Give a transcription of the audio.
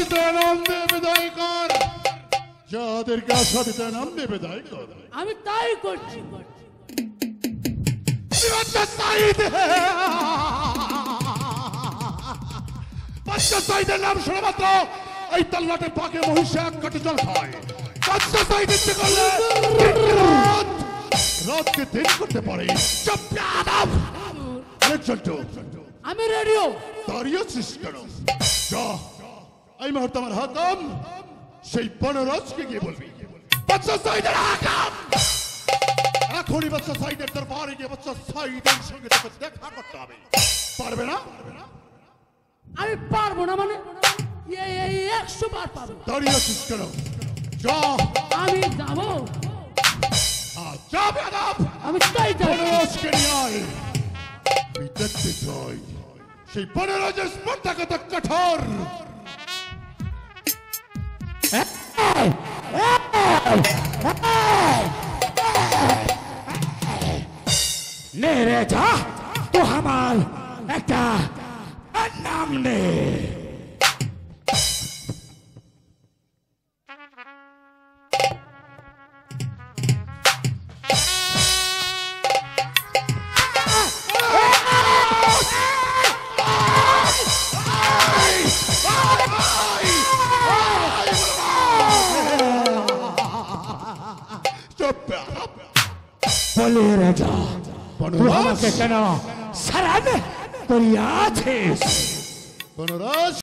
দিতে নাম দিয়ে বিদায় কর। যাদেরকে আশা দিতে নাম দিয়ে বিদায় কর। আমি তাই করছি। বাচ্চা সাইদ, বাচ্চা সাইদের নাম শোনা মাত্র এই তল্লাটের পাকে মহিষা এক কাটে জল খায়। বাচ্চা সাইদ ইচ্ছে করলে রাতকে দিন করতে পারে। চুপ আদব। চলতো আমি রেডিও। দাঁড়িয়ে আছিস কেন? যা, এই মুহূর্তে আমার হাকাম সেই বনরাজকে গিয়ে বলবি বাচ্চা সাইদের হাকাম এখনই বাচ্চা সাইদের দরবারে গিয়ে বাচ্চা সাইদের সঙ্গে তোকে দেখা করতে হবে। পারবে না? আমি পারবো না মানে 100 বার পারবো। দাঁড়িয়ে আছিস কেন? যা। আমি যাবো। যাবে আদব। আমি তাই যাবো। বনরাজকে নিয়ে আয়। আমি দেখতে চাই সেই বনরাজের স্পর্ধা কত কঠোর। নে রে যা, তো আমার একটা নাম নে। বলে রাজা, তুই আমাকে কেন সারান করিয়াছিস? বনরাজ